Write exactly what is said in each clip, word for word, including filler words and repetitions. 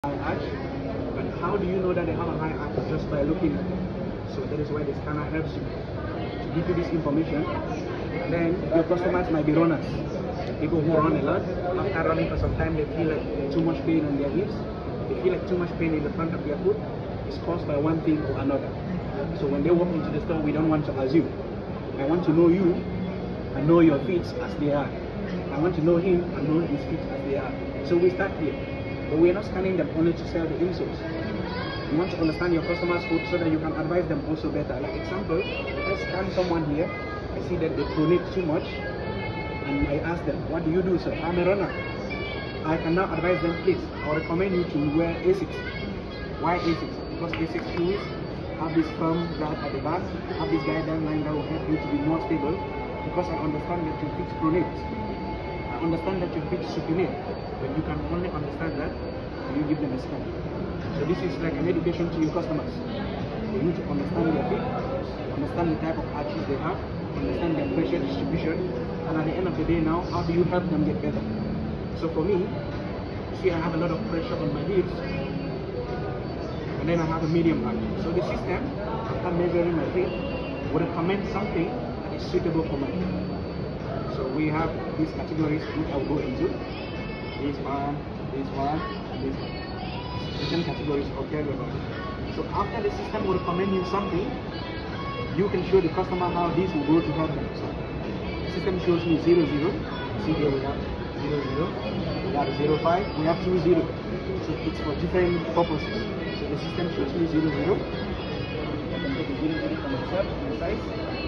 high arch, but how do you know that they have a high arch? Just by looking at them. So that is why the scanner helps you to give you this information. And then your customers might be runners. People who run a lot, after running for some time, they feel like too much pain on their hips. They feel like too much pain in the front of their foot is caused by one thing or another. So when they walk into the store, we don't want to assume. I want to know you and know your feet as they are. I want to know him and know his feet as they are. So we start here. But we are not scanning them only to sell the insoles. You want to understand your customer's foot so that you can advise them also better. Like example, let's scan someone here. I see that they pronate too much. And I ask them, what do you do, sir? I'm a runner. I can now advise them, please, I recommend you to wear Asics. Why Asics? Because Asics shoes have this firm guard at the back, have this guidance line that will help you to be more stable. Because I understand that your feet pronate. I understand that your feet supinate. But you can only understand that when you give them a scan. So this is like an education to your customers. You need to understand their feet, understand the type of arches they have, understand their pressure distribution, and at the end of the day now, how do you help them get better? So for me, see, I have a lot of pressure on my hips, and then I have a medium arch. So the system, after measuring my feet, would recommend something that is suitable for my feet. So we have these categories which I will go into. This one, this one, and this one. Different categories of hair level. So after the system will recommend you something, you can show the customer how this will go to help them. So the system shows me zero zero. See here we have zero zero. We have zero five. We have two zero. So it's for different purposes. So the system shows me zero zero. I can take a zero zero for myself on the size.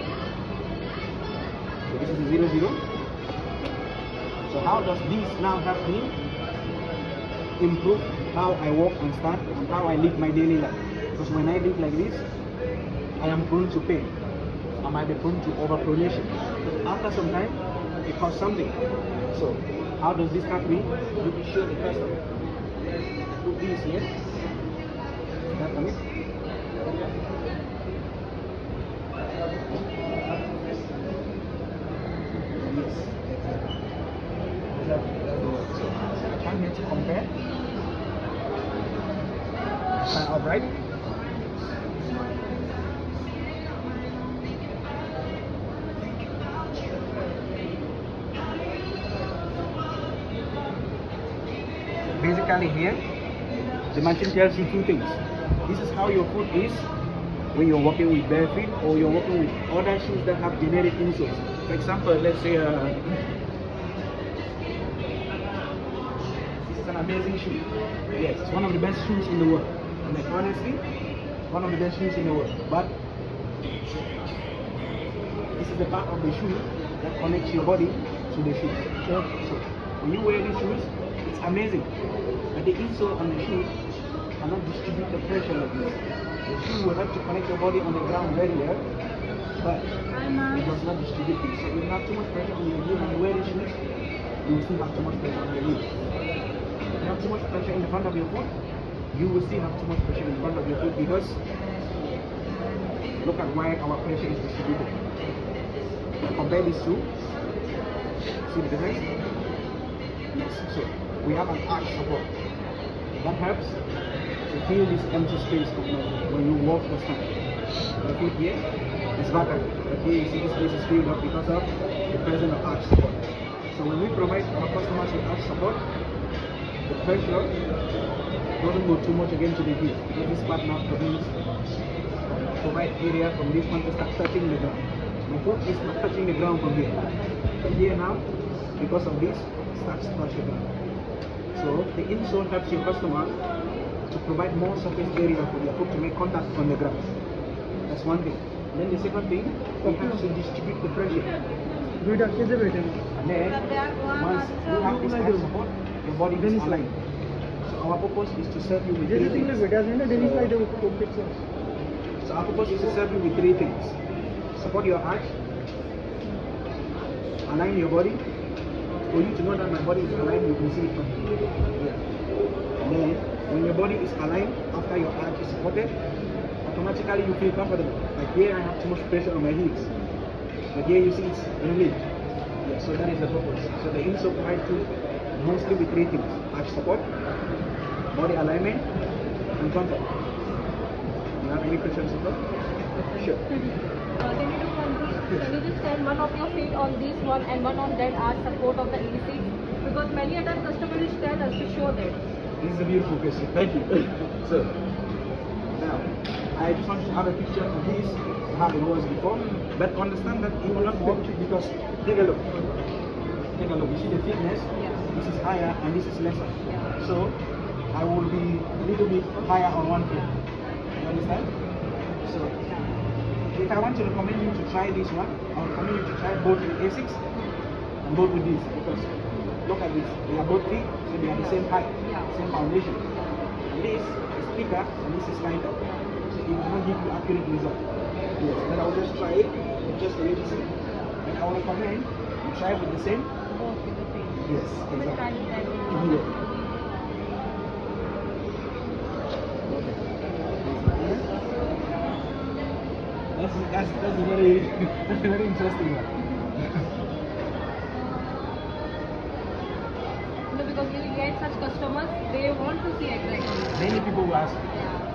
So this is a zero zero. So how does this now help me improve how I walk and stand and how I live my daily life? Because when I live like this, I am prone to pain. I might be prone to overpronation. Because after some time, it causes something. So how does this help me? You can show the customer. Put this here. That on it. I'm here to compare. Stand upright. Basically here, the machine tells you two things. This is how your foot is when you're walking with bare feet or you're walking with other shoes that have generic insoles. For example, let's say uh, an amazing shoe. Yes, it's one of the best shoes in the world. And like honestly, one of the best shoes in the world. But this is the part of the shoe that connects your body to the shoe. So when you wear these shoes, it's amazing. But the insole on the shoe cannot distribute the pressure like this. The shoe will have to connect your body on the ground very well, but it does not distribute it. So if you have too much pressure on your heel and you wear these shoes, you will still have too much pressure on your heel. If you have too much pressure in the front of your foot, you will still have too much pressure in front of your foot because look at why our pressure is distributed. Compare these two. See the difference? Yes. So we have an arch support. That helps to fill this empty space of your foot when you walk or stand. The foot here is vacant. But here you see this space is filled up because of the presence of arch support. So when we provide our customers with arch support, the pressure doesn't go too much again to the heel. Because this part now provides provide area from this one to start touching the ground. My foot is not touching the ground from here. But here now, because of this, it starts to touch the ground. So the insole helps your customer to provide more surface area for their foot to make contact on the ground. That's one thing. And then the second thing, it helps to distribute the pressure. And then once you have this arch support, your body is aligned. So our purpose is to serve you with three things. So our purpose is to serve you with three things. Support your arch, align your body. For you to know that my body is aligned, you can see it from here. And then when your body is aligned, after your arch is supported, automatically you feel comfortable. Like here I have too much pressure on my heels. But here you see it's relieved. Yeah, so that is the purpose. So the insole provides you mostly with three things: arch support, body alignment, and comfort. You have any questions about? Sure. Uh, can you do one thing? Can you just stand one of your feet on this one and one on that as support of the A C? Because many other customers tell us to show that. This is a beautiful question. Thank you. So, now, I just want you to have a picture of this, how it was before, but understand that it will not work because, take a look. Take a look. You see the thickness? Yeah. This is higher and this is lesser. Yeah. So, I will be a little bit higher on one foot. You understand? So, if I want to recommend you to try this one, I will recommend you to try both with Asics and both with this because look at this, they are both thick, so they are the same height, Yeah. same foundation. And this is thicker and this is lighter. So it will not give you accurate result. Yes, but I will just try it, just for you to see. And I will recommend you try with the same. Okay, the same. Yes, So much time exactly. is that? Yes. That's, that's, that's a very, that's a very interesting one. No, because we get such customers, they want to see exactly. Many people will ask.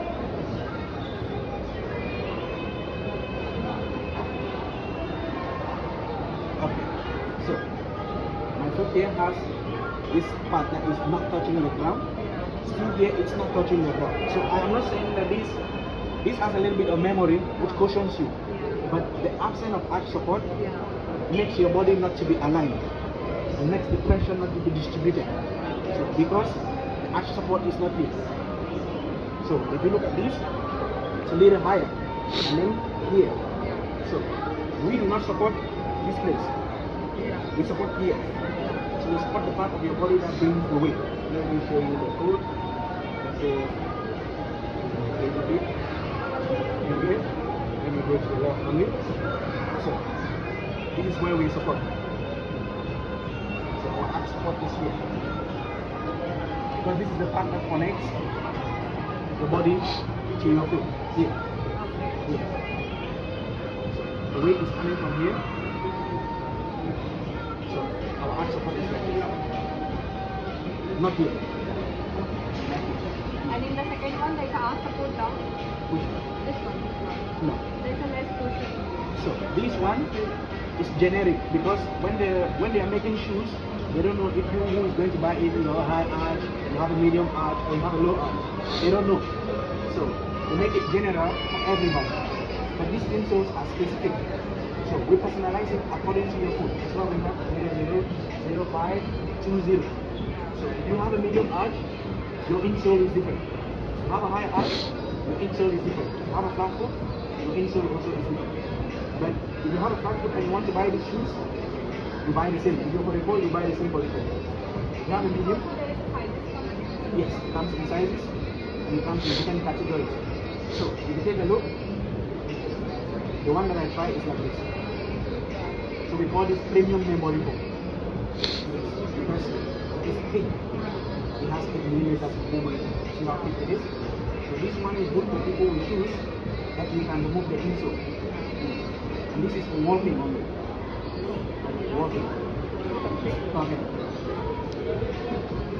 Okay, so my foot here has this part that is not touching the ground. Still here, it's not touching the ground. So I am not saying that this this has a little bit of memory, which cushions you, but the absence of arch support Yeah. makes your body not to be aligned and makes the pressure not to be distributed. So because the arch support is not here. So if you look at this, it's a little higher, and then here. So we do not support this place. Yeah. We support here. So we support the part of your body that brings the weight. Let me show you the foot. So take the feet. Here. Then we go to the left only. So this is where we support. So our arch support is here. Because this is the part that connects the body to your foot. Here. Here. So the weight is coming from here. So our arch support is like this. Not here. And in the second one, there's a arch support down. Which one? This one, this one. No. There's a less cushion. So this one is generic because when they when they are making shoes, they don't know if you who is going to buy it, you know, high arch, you have a medium arch, or you have a low arch. They don't know. So they make it general for everyone. But these insoles are specific. So we personalize it according to your foot. That's why we have zero zero, zero five, two zero. So if you have a medium arch, your insole is different. If you have a high arch, your insole is different. If you have a flat foot, your insole also is different. But if you have a flat foot and you want to buy these shoes, you buy the same. If you go for the four, you buy the same for the four. If you have a medium, So there is a sizes coming. yes, it comes in sizes and it comes in different categories. So if you take a look, the one that I try is like this. So we call this premium memory foam because it's thick. It has eight millimeters of memory. See how thick it is? So this one is good for people with shoes that you can remove the insole. And this is for walking only. Walking. Okay.